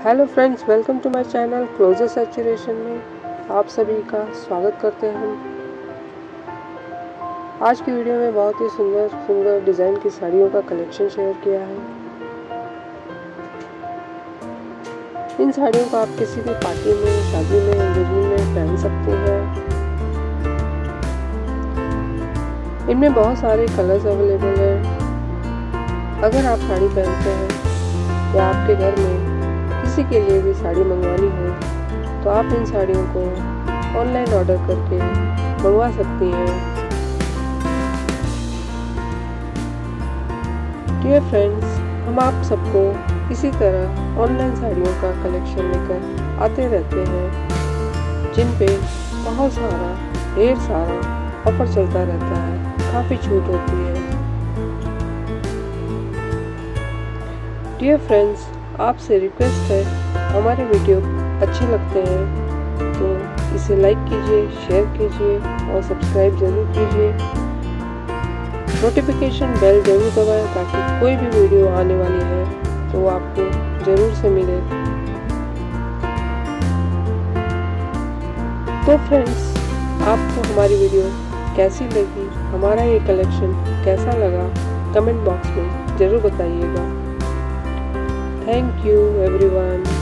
Hello friends, welcome to my channel closure saturation में आप सभी का स्वागत करते हैं हम। आज की वीडियो में बहुत ही सुंदर डिज़ाइन की साड़ियों का कलेक्शन शेयर किया है। इन साड़ियों को आप किसी भी पार्टी में, शादी में, एंगेजमेंट में पहन सकते हैं। इनमें बहुत सारे कलर्स अवेलेबल हैं। अगर आप साड़ी पहनते हैं या आपके घर में किसी के लिए भी साड़ी मंगवानी हो तो आप इन साड़ियों को ऑनलाइन ऑर्डर करके मंगवा सकती हैं। डियर फ्रेंड्स, हम आप सबको इसी तरह ऑनलाइन साड़ियों का कलेक्शन लेकर आते रहते हैं, जिन पे बहुत सारा ढेर सारा ऑफर चलता रहता है, काफ़ी छूट होती है। डियर फ्रेंड्स, आपसे रिक्वेस्ट है, हमारे वीडियो अच्छे लगते हैं तो इसे लाइक कीजिए, शेयर कीजिए और सब्सक्राइब जरूर कीजिए। नोटिफिकेशन बेल जरूर दबाएं ताकि कोई भी वीडियो आने वाली है तो वो आपको ज़रूर से मिले। तो फ्रेंड्स, आपको हमारी वीडियो कैसी लगी, हमारा ये कलेक्शन कैसा लगा, कमेंट बॉक्स में ज़रूर बताइएगा। Thank you everyone.